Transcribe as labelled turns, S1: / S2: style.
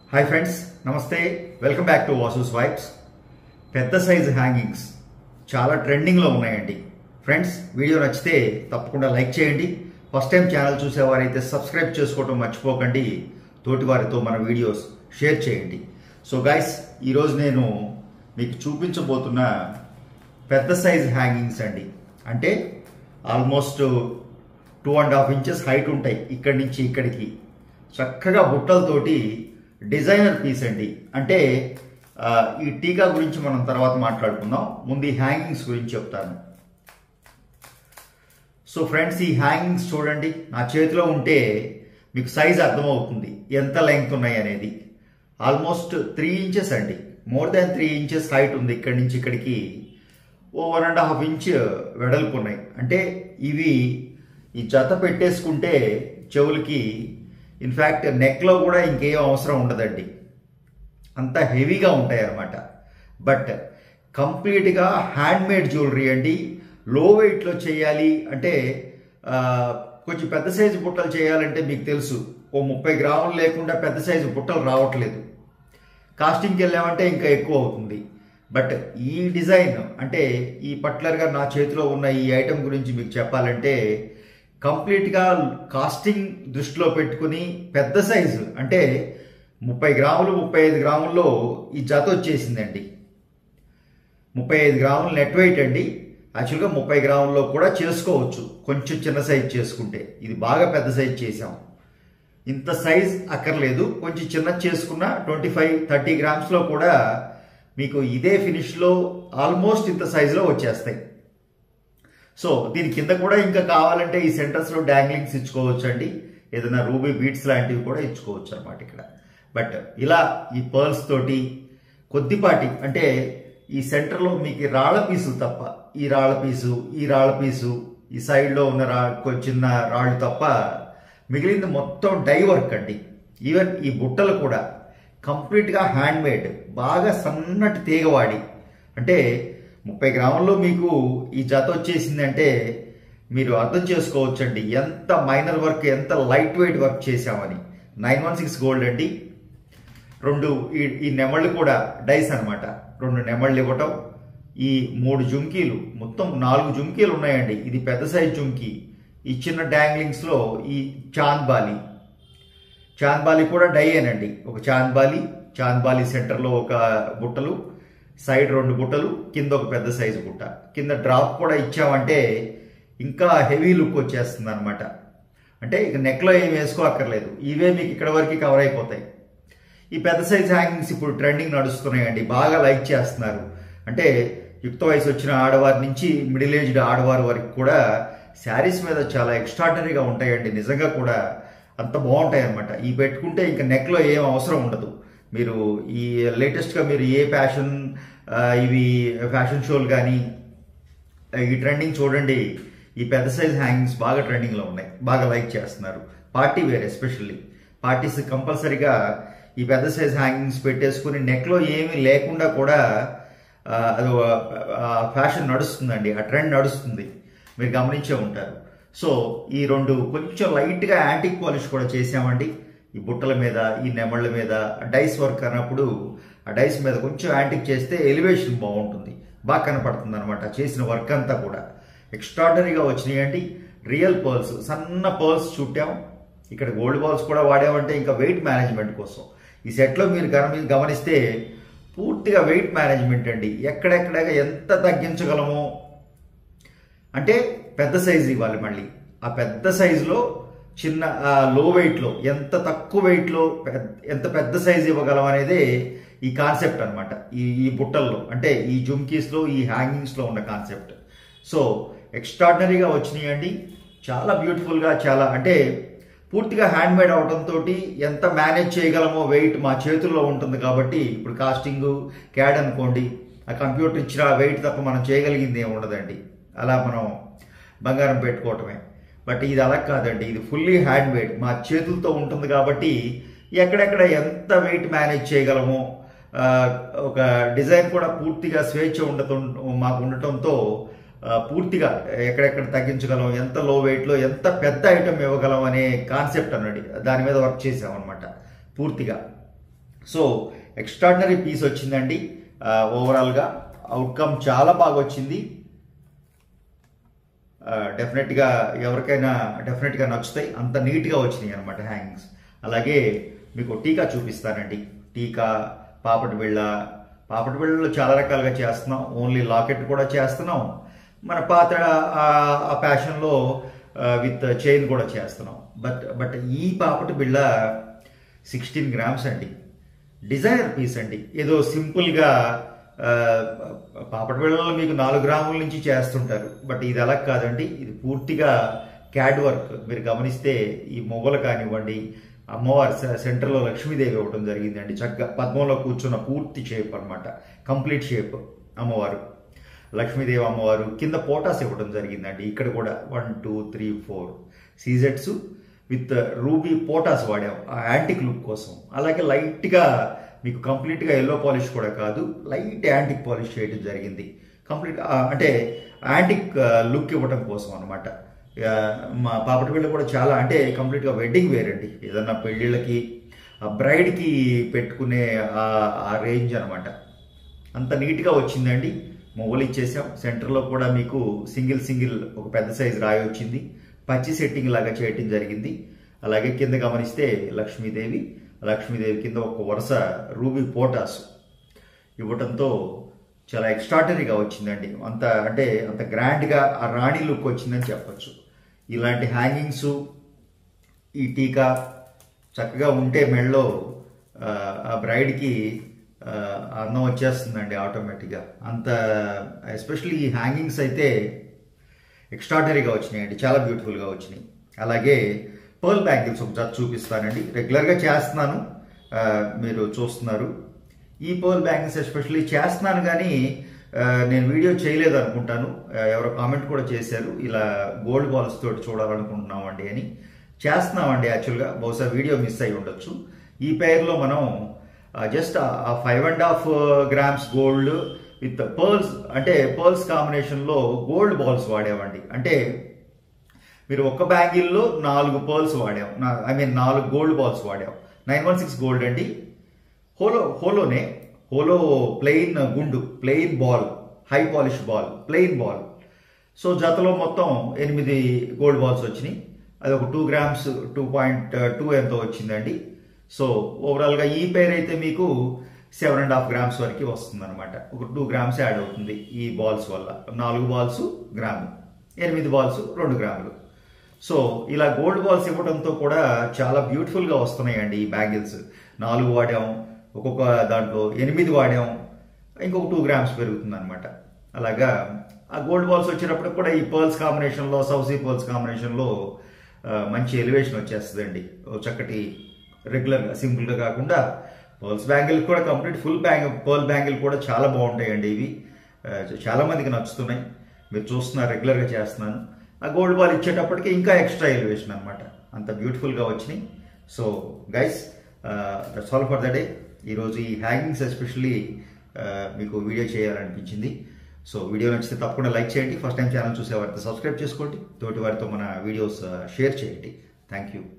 S1: Hi friends, Namaste. Welcome back to Vasu's Vibes. పెద్ద size hangings చాలా ట్రెండింగ్లో ఉన్నాయండి. ఫ్రెండ్స్, వీడియో నచ్చితే తప్పకుండా లైక్ చేయండి. ఫస్ట్ టైం ఛానల్ చూసేవారైతే సబ్స్క్రైబ్ చేసుకోవడం మర్చిపోకండి. తోటివారితో మన వీడియోస్ షేర్ చేయండి. సో గైస్, ఈరోజు నేను మీకు చూపించబోతున్న పెద్ద సైజ్ హ్యాంగింగ్స్ అండి. అంటే ఆల్మోస్ట్ 2.5 ఇంచెస్ హైట్ ఉంటాయి. ఇక్కడి నుంచి ఇక్కడికి చక్కగా బుట్టలతోటి డిజైనర్ పీస్ అండి. అంటే ఈ టీకా గురించి మనం తర్వాత మాట్లాడుకుందాం. ముందు ఈ హ్యాంగింగ్స్ గురించి చెప్తాను. సో ఫ్రెండ్స్, ఈ హ్యాంగింగ్స్ చూడండి, నా చేతిలో ఉంటే మీకు సైజ్ అర్థమవుతుంది ఎంత లెంగ్త్ ఉన్నాయి అనేది. ఆల్మోస్ట్ 3 ఇంచెస్ అండి, మోర్ దాన్ 3 ఇంచెస్ హైట్ ఉంది. ఇక్కడి నుంచి ఇక్కడికి 1.5 ఇంచ్ వెడల్పు ఉన్నాయి. అంటే ఇవి ఈ జత పెట్టేసుకుంటే చెవులకి, ఇన్ఫ్యాక్ట్ నెక్లో కూడా ఇంకేం అవసరం ఉండదండి, అంత హెవీగా ఉంటాయి అన్నమాట. బట్ కంప్లీట్గా హ్యాండ్మేడ్ జ్యువెలరీ అండి. లో వెయిట్లో చేయాలి అంటే కొంచెం పెద్ద సైజు బుట్టలు చేయాలంటే మీకు తెలుసు, 30 గ్రాములు లేకుండా పెద్ద సైజు బుట్టలు రావట్లేదు. కాస్టింగ్కి వెళ్ళామంటే ఇంకా ఎక్కువ అవుతుంది. బట్ ఈ డిజైన్ అంటే ఈ పర్టికులర్గా నా చేతిలో ఉన్న ఈ ఐటెం గురించి మీకు చెప్పాలంటే కంప్లీట్గా కాస్టింగ్ దృష్టిలో పెట్టుకుని పెద్ద సైజు అంటే 30 గ్రాములు 35 గ్రాముల్లో ఈ జత వచ్చేసిందండి. 35 గ్రాములు నెట్ వెయిట్ అండి. యాక్చువల్గా 30 గ్రాముల్లో కూడా చేసుకోవచ్చు, కొంచెం చిన్న సైజ్ చేసుకుంటే. ఇది బాగా పెద్ద సైజ్ చేసాం. ఇంత సైజ్ అక్కర్లేదు, కొంచెం చిన్న చేసుకున్న 25-30 గ్రామ్స్లో కూడా మీకు ఇదే ఫినిష్లో ఆల్మోస్ట్ ఇంత సైజులో వచ్చేస్తాయి. సో దీని కింద కూడా ఇంకా కావాలంటే ఈ సెంటర్స్లో డాంగ్లింగ్స్ ఇచ్చుకోవచ్చు అండి. ఏదైనా రూబీ బీట్స్ లాంటివి కూడా ఇచ్చుకోవచ్చు అన్నమాట ఇక్కడ. బట్ ఇలా ఈ పర్ల్స్ తోటి కొద్దిపాటి అంటే ఈ సెంటర్లో మీకు రాళ్ల పీసులు తప్ప, ఈ రాళ్ల పీసు, ఈ రాళ్ల పీసు, ఈ సైడ్లో ఉన్న చిన్న రాళ్ళు తప్ప మిగిలింది మొత్తం డై వర్క్ అండి. ఈవెన్ ఈ బుట్టలు కూడా కంప్లీట్గా హ్యాండ్మేడ్, బాగా సన్నటి తీగవాడి. అంటే 30 గ్రాముల్లో మీకు ఈ జత వచ్చేసిందంటే మీరు అర్థం చేసుకోవచ్చండి ఎంత మైనర్ వర్క్, ఎంత లైట్ వెయిట్ వర్క్ చేశామని. 916 గోల్డ్ అండి. 2 ఈ నెమళ్ళు కూడా డైస్ అనమాట. 2 నెమళ్ళు ఇవ్వటం, ఈ 3 జుంకీలు, మొత్తం 4 జుంకీలు ఉన్నాయండి. ఇది పెద్ద సైజ్ జుంకీ. ఈ చిన్న డాంగ్లింగ్స్లో ఈ చాంద్బాలి కూడా డైయేనండి. ఒక చాంద్బాలి సెంటర్లో ఒక బుట్టలు, సైడ్ 2 బుట్టలు, కింద ఒక పెద్ద సైజు బుట్ట. కింద డ్రాప్ కూడా ఇచ్చామంటే ఇంకా హెవీ లుక్ వచ్చేస్తుంది అనమాట. అంటే ఇక నెక్లో ఏం వేసుకోక్కర్లేదు, ఇవే మీకు ఇక్కడ వరకు కవర్ అయిపోతాయి. ఈ పెద్ద సైజ్ హ్యాంగింగ్స్ ఇప్పుడు ట్రెండింగ్ నడుస్తున్నాయండి, బాగా లైక్ చేస్తున్నారు. అంటే యుక్త వయసు వచ్చిన ఆడవారి నుంచి మిడిల్ ఏజ్డ్ ఆడవారి వరకు కూడా శారీస్ మీద చాలా ఎక్స్ట్రాడినరీగా ఉంటాయండి. నిజంగా కూడా అంత బాగుంటాయి అనమాట. ఈ పెట్టుకుంటే ఇంకా నెక్లో ఏం అవసరం ఉండదు. మీరు ఈ లేటెస్ట్గా మీరు ఏ ఫ్యాషన్ షోలు కానీ ఈ ట్రెండింగ్ చూడండి, ఈ పెద్ద సైజ్ హ్యాంగింగ్స్ బాగా ట్రెండింగ్లో ఉన్నాయి, బాగా లైక్ చేస్తున్నారు. పార్టీ వేర్ ఎస్పెషల్లీ పార్టీస్ కంపల్సరీగా ఈ పెద్ద సైజ్ హ్యాంగింగ్స్ పెట్టేసుకుని నెక్లో ఏమీ లేకుండా కూడా అది ఫ్యాషన్ నడుస్తుందండి, ఆ ట్రెండ్ నడుస్తుంది, మీరు గమనించే ఉంటారు. సో ఈ 2 కొంచెం లైట్గా యాంటిక్ పాలిష్ కూడా చేసామండి. ఈ బుట్టల మీద, ఈ నెమళ్ళ మీద డైస్ వర్క్ అన్నప్పుడు ఆ డైస్ మీద కొంచెం యాంటిక్ చేస్తే ఎలివేషన్ బాగుంటుంది, బాగా కనపడుతుంది అనమాట. చేసిన వర్క్ అంతా కూడా ఎక్స్ట్రాడనరీగా వచ్చినాయండి. రియల్ పర్ల్స్, సన్న పర్ల్స్ చుట్టాం. ఇక్కడ గోల్డ్ బాల్స్ కూడా వాడామంటే ఇంకా వెయిట్ మేనేజ్మెంట్ కోసం. ఈ సెట్లో మీరు గమనిస్తే పూర్తిగా వెయిట్ మేనేజ్మెంట్ అండి. ఎక్కడెక్కడ ఎంత తగ్గించగలమో, అంటే పెద్ద సైజు ఇవ్వాలి. మళ్ళీ ఆ పెద్ద సైజులో చిన్న లో వెయిట్లో, ఎంత తక్కువ వెయిట్లో ఎంత పెద్ద సైజు ఇవ్వగలం అనేది ఈ కాన్సెప్ట్ అనమాట. ఈ బుట్టల్లో అంటే ఈ జుమ్కీస్లో, ఈ హ్యాంగింగ్స్లో ఉన్న కాన్సెప్ట్. సో ఎక్స్ట్రాడినరీగా వచ్చినాయండి, చాలా బ్యూటిఫుల్గా, చాలా అంటే పూర్తిగా హ్యాండ్మేడ్ అవడంతో ఎంత మేనేజ్ చేయగలమో వెయిట్ మా చేతుల్లో ఉంటుంది. కాబట్టి ఇప్పుడు కాస్టింగ్ క్యాడ్ అనుకోండి, ఆ కంప్యూటర్ ఇచ్చిన వెయిట్ తప్ప మనం చేయగలిగింది ఏమి ఉండదండి. అలా మనం బంగారం పెట్టుకోవటమే. బట్ ఇది అలా కాదండి, ఇది ఫుల్లీ హ్యాండ్మేడ్, మా చేతులతో ఉంటుంది. కాబట్టి ఎక్కడెక్కడ ఎంత వెయిట్ మేనేజ్ చేయగలమో, ఒక డిజైన్ కూడా పూర్తిగా స్వేచ్ఛ మాకు ఉండటంతో పూర్తిగా ఎక్కడెక్కడ తగ్గించగలం, ఎంత లో వెయిట్లో ఎంత పెద్ద ఐటమ్ ఇవ్వగలం అనే కాన్సెప్ట్ అన్నది దాని మీద వర్క్ చేసాం అనమాట పూర్తిగా. సో ఎక్స్ట్రాడినరీ పీస్ వచ్చిందండి. ఓవరాల్గా అవుట్కమ్ చాలా బాగా వచ్చింది. డెఫినెట్గా ఎవరికైనా డెఫినెట్గా నచ్చుతాయి, అంత నీట్గా వచ్చినాయి అనమాట హ్యాంగింగ్స్. అలాగే మీకు టీకా చూపిస్తానండి. టీకా, పాపటి బిళ్ళలో చాలా రకాలుగా చేస్తున్నాం. ఓన్లీ లాకెట్ కూడా చేస్తున్నాం. మన పాత ఆ ప్యాషన్లో విత్ చైన్ కూడా చేస్తున్నాం. బట్ ఈ పాపటి బిళ్ళ 16 గ్రామ్స్ అండి. డిజైనర్ పీస్ అండి. ఏదో సింపుల్గా పాపటి బిళ్ళలో మీకు 4 గ్రాముల నుంచి చేస్తుంటారు. బట్ ఇది అలా కాదండి. ఇది పూర్తిగా క్యాడ్ వర్క్. మీరు గమనిస్తే ఈ మొగ్గలు కానివ్వండి, అమ్మవారి సెంటర్లో లక్ష్మీదేవి ఇవ్వడం జరిగిందండి. చక్కగా పద్మంలో కూర్చున్న పూర్తి షేప్ అనమాట, కంప్లీట్ షేప్ అమ్మవారు, లక్ష్మీదేవి అమ్మవారు. కింద పోటాస్ ఇవ్వడం జరిగిందండి. ఇక్కడ కూడా 1 2 3 4 సీజెట్స్ విత్ రూబీ పోటాస్ వాడాం ఆ యాంటిక్ లుక్ కోసం. అలాగే లైట్గా మీకు కంప్లీట్గా ఎల్లో పాలిష్ కూడా కాదు, లైట్ యాంటిక్ పాలిష్ చేయడం జరిగింది. కంప్లీట్ అంటే యాంటిక్ లుక్ ఇవ్వడం కోసం అనమాట. మా పాపటి బిళ్ళ కూడా చాలా అంటే కంప్లీట్గా వెడ్డింగ్ వేర్ అండి. ఏదన్నా పెళ్ళిళ్ళకి బ్రైడ్కి పెట్టుకునే ఆ రేంజ్ అనమాట. అంత నీట్గా వచ్చిందండి. మొగలు ఇచ్చేసాం. సెంటర్లో కూడా మీకు సింగిల్ ఒక పెద్ద సైజు రాయి వచ్చింది. పచ్చి సెట్టింగ్ లాగా చేయటం జరిగింది. అలాగే కింద గమనిస్తే లక్ష్మీదేవి కింద ఒక వరుస రూబీ పోటాస్ ఇవ్వటంతో చాలా ఎక్స్ట్రాడినరీగా వచ్చిందండి. అంత గ్రాండ్గా ఆ రాణి లుక్ వచ్చిందని చెప్పచ్చు. ఇలాంటి హ్యాంగింగ్స్, ఈ టీకా చక్కగా ఉంటే మెడలో ఆ బ్రైడ్కి అందం వచ్చేస్తుందండి ఆటోమేటిక్గా. అంత ఎస్పెషల్లీ ఈ హ్యాంగింగ్స్ అయితే ఎక్స్ట్రాడినరీగా వచ్చినాయండి, చాలా బ్యూటిఫుల్గా వచ్చినాయి. అలాగే పర్ల్ బ్యాంగిల్స్ ఒక జత చూపిస్తానండి. రెగ్యులర్గా చేస్తున్నాను, మీరు చూస్తున్నారు. ఈ పర్ల్ బ్యాంగిల్స్ ఎస్పెషల్లీ చేస్తున్నాను కానీ నేను వీడియో చేయలేదు అనుకుంటాను. ఎవరో కామెంట్ కూడా చేశారు, ఇలా గోల్డ్ బాల్స్ తోటి చూడాలనుకుంటున్నామండి అని. చేస్తున్నామండి యాక్చువల్గా, బహుశా వీడియో మిస్ అయి ఉండొచ్చు. ఈ పేర్లో మనం just 5.5 grams gold with pearls, అంటే పర్ల్స్ కాంబినేషన్లో గోల్డ్ బాల్స్ వాడామండి. అంటే మీరు ఒక్క బ్యాంగిల్లో 4 పర్ల్స్ వాడాం, 4 గోల్డ్ బాల్స్ వాడాం. 916 గోల్డ్ అండి. హోలో ప్లెయిన్ గుండు, plain ball, high polish ball, plain ball. So జతలో మొత్తం 8 గోల్డ్ బాల్స్ వచ్చినాయి. అది ఒక 2 గ్రామ్స్ 2.2 ఎంతో వచ్చిందండి. సో ఓవరాల్గా ఈ పేర్ అయితే మీకు 7.5 గ్రామ్స్ వరకు వస్తుంది అనమాట. ఒక 2 గ్రామ్స్ యాడ్ అవుతుంది ఈ బాల్స్ వల్ల. 4 బాల్స్ గ్రాము, 8 బాల్స్ 2 గ్రాములు. సో ఇలా గోల్డ్ బాల్స్ ఇవ్వడంతో కూడా చాలా బ్యూటిఫుల్గా వస్తున్నాయండి ఈ బ్యాంగిల్స్. 4 వాడాం, ఒక్కొక్క దాంట్లో 8 వాడాం, ఇంకొక 2 గ్రామ్స్ పెరుగుతుంది అనమాట. అలాగా ఆ గోల్డ్ బాల్స్ వచ్చినప్పుడు కూడా ఈ పర్ల్స్ కాంబినేషన్లో, సౌసీ పర్ల్స్ కాంబినేషన్లో మంచి ఎలివేషన్ వచ్చేస్తుందండి. చక్కటి రెగ్యులర్గా సింపుల్గా కాకుండా పర్ల్స్ బ్యాంగిల్ కూడా కంప్లీట్ ఫుల్ పర్ల్ బ్యాంగిల్ కూడా చాలా బాగుంటాయండి. ఇవి చాలా మందికి నచ్చుతున్నాయి. మీరు చూస్తున్నారు, రెగ్యులర్గా చేస్తున్నాను. ఆ గోల్డ్ బాల్ ఇచ్చేటప్పటికి ఇంకా ఎక్స్ట్రా ఎలివేషన్ అనమాట. అంత బ్యూటిఫుల్గా వచ్చినాయి. So guys, that's all for the day. ఈరోజు ఈ హ్యాంగింగ్స్ ఎస్పెషల్లీ మీకు వీడియో చేయాలనిపించింది. సో వీడియో నచ్చితే తప్పకుండా లైక్ చేయండి. ఫస్ట్ టైం ఛానల్ చూసేవారితో సబ్స్క్రైబ్ చేసుకోండి. తోటి వారితో మన వీడియోస్ షేర్ చేయండి. Thank you.